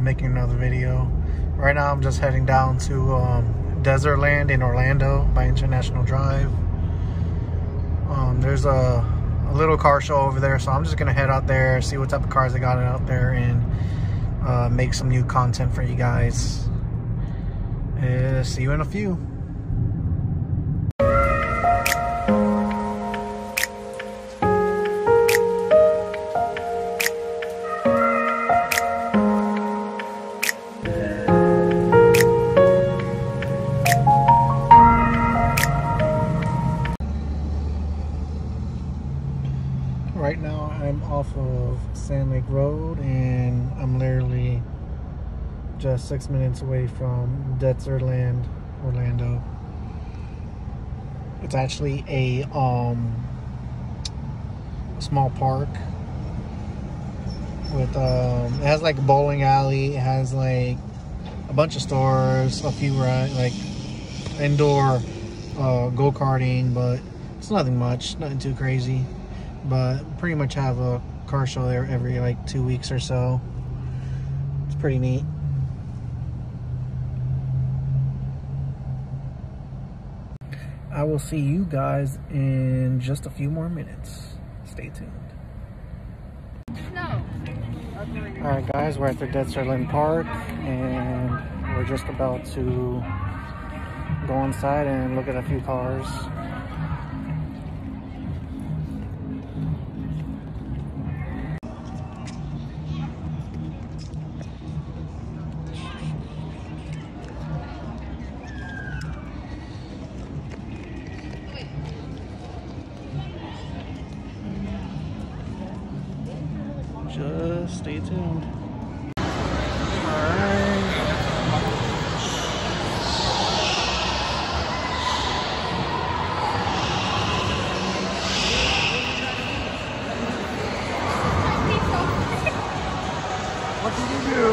making another video. Right now I'm just heading down to Dezerland in Orlando by International Drive. There's a little car show over there, so I'm just gonna head out there, see what type of cars they got out there, and make some new content for you guys. See you in a few. Right now I'm off of Sand Lake Road, and I'm literally just 6 minutes away from Dezerland, Orlando. It's actually a small park with it has like a bowling alley. It has like a bunch of stores, a few like indoor go-karting, but it's nothing much, nothing too crazy. But pretty much have a car show there every like 2 weeks or so. It's pretty neat. I will see you guys in just a few more minutes. Stay tuned. No. Alright guys, we're at the Dezerland Park, and we're just about to go inside and look at a few cars. Just stay tuned. Alright. What did you do?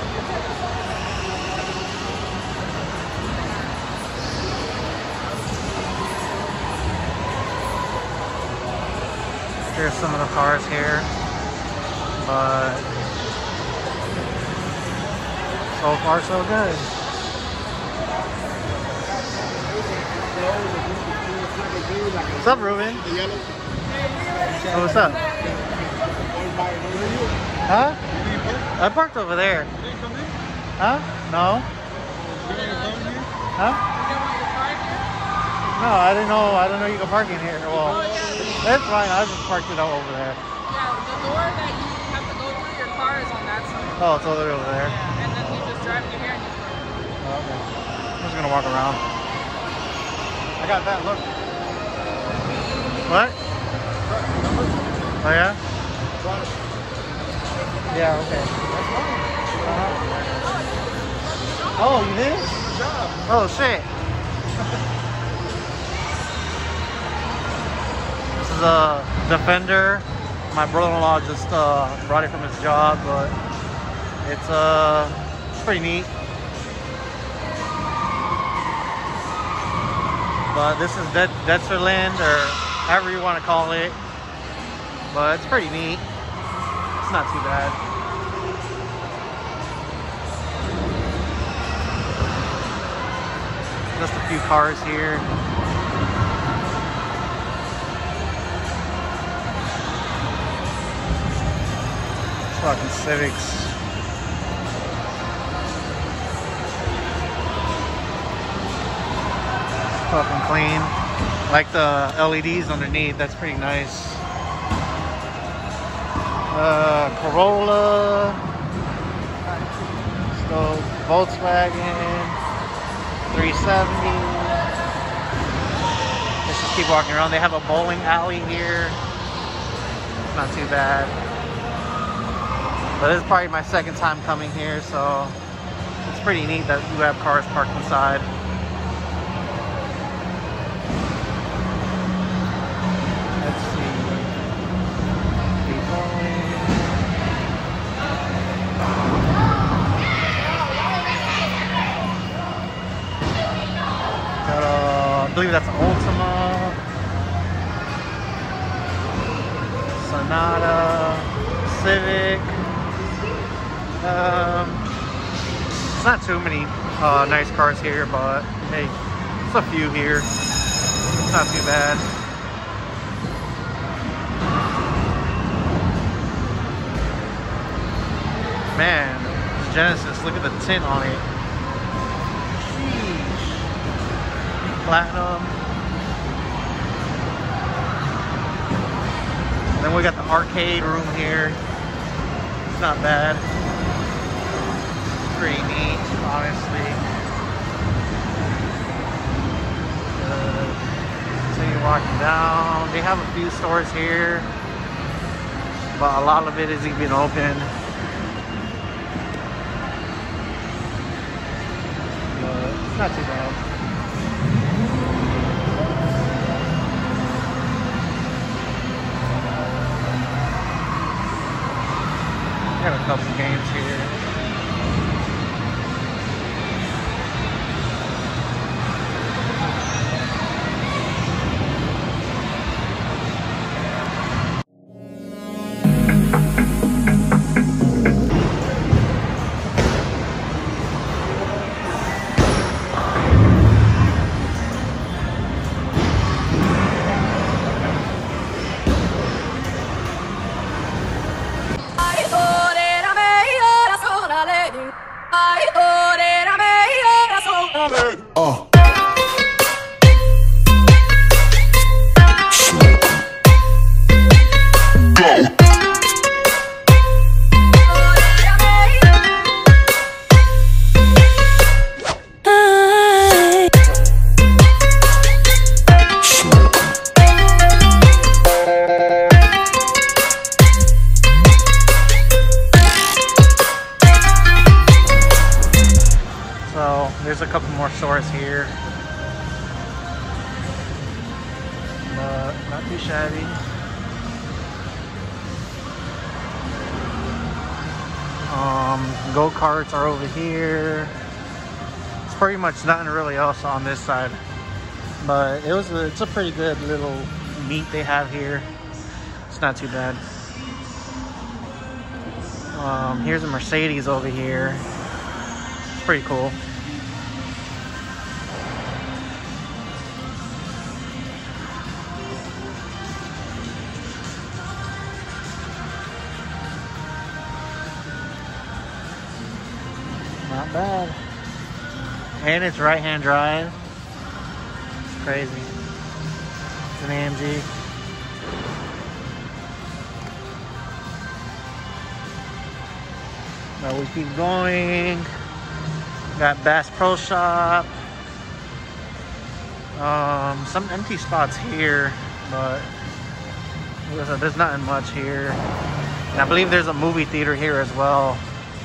Here's some of the cars here. But so far so good. What's up, Ruben? Oh, what's up? Huh? I parked over there. Huh? No. Huh? No, I didn't know you could park in here. Well, that's fine. I just parked it out over there. Yeah, the door that you have to go through, your car is on that side. Oh, it's all the way over there. Yeah, and then you just drive in here and you park. Oh, okay. I'm just gonna walk around. I got that, look. What? Oh yeah? Yeah, okay. Oh, you did? Good job. Oh shit. This is a Defender. My brother-in-law just brought it from his job, but it's pretty neat. But this is Dezerland, or however you want to call it. But it's pretty neat. It's not too bad. Just a few cars here. Fucking Civics. Fucking clean. Like the LEDs underneath, that's pretty nice. Corolla. So Volkswagen 370. Let's just keep walking around. They have a bowling alley here. Not too bad. But this is probably my second time coming here, so it's pretty neat that you have cars parked inside. Let's see. Keep going. Got I believe that's an Ultima, Sonata, Civic. There's not too many nice cars here, but hey, there's a few here. It's not too bad. Man, the Genesis, look at the tint on it. Sheesh. Platinum. And then we got the arcade room here. It's not bad. It's pretty neat, honestly. Continue walking down. They have a few stores here, but a lot of it isn't even open. It's not too bad. Got a couple games here. There's a couple more stores here, but not too shabby. Go-karts are over here. It's pretty much nothing really else on this side, but it's a pretty good little meet they have here. It's not too bad. Here's a Mercedes over here. It's pretty cool. Not bad. And it's right-hand drive. It's crazy. It's an AMG. Now we keep going. Got Bass Pro Shop. Some empty spots here, but there's nothing much here. And I believe there's a movie theater here as well.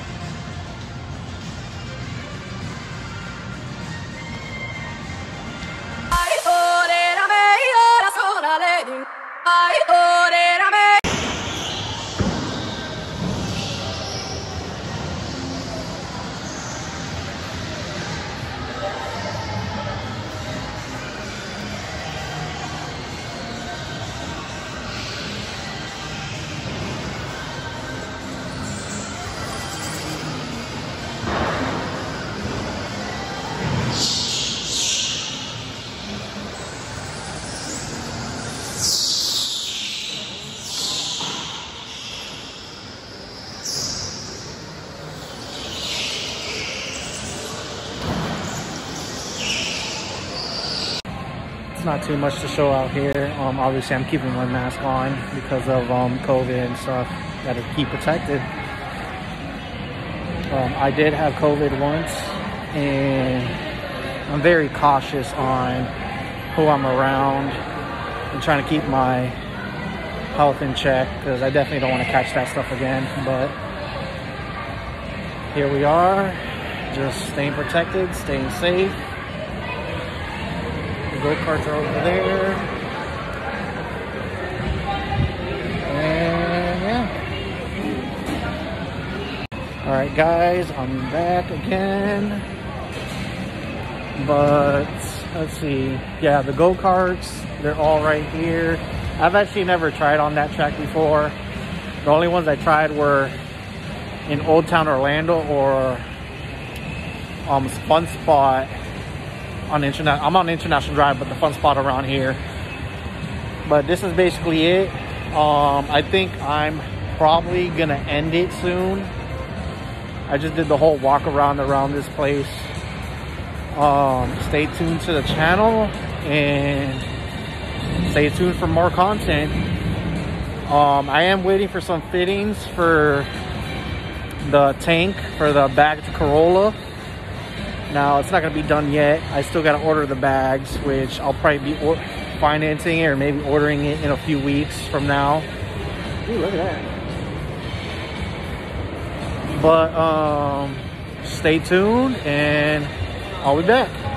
Not too much to show out here. Obviously I'm keeping my mask on because of COVID and stuff. Gotta keep protected. I did have COVID once, and I'm very cautious on who I'm around and trying to keep my health in check because I definitely don't want to catch that stuff again. But here we are, just staying protected, staying safe. Go-karts are over there. And yeah. Alright guys, I'm back again. But let's see. Yeah, the go-karts, they're all right here. I've actually never tried on that track before. The only ones I tried were in Old Town Orlando or fun spot on internet. I'm on International Drive, but the fun spot around here. But this is basically it. I think I'm probably gonna end it soon. I just did the whole walk around this place. Stay tuned to the channel and stay tuned for more content. I am waiting for some fittings for the tank for the bagged Corolla. Now it's not gonna be done yet. I still gotta order the bags, which I'll probably be financing it or maybe ordering it in a few weeks from now. Ooh, look at that. But stay tuned and I'll be back.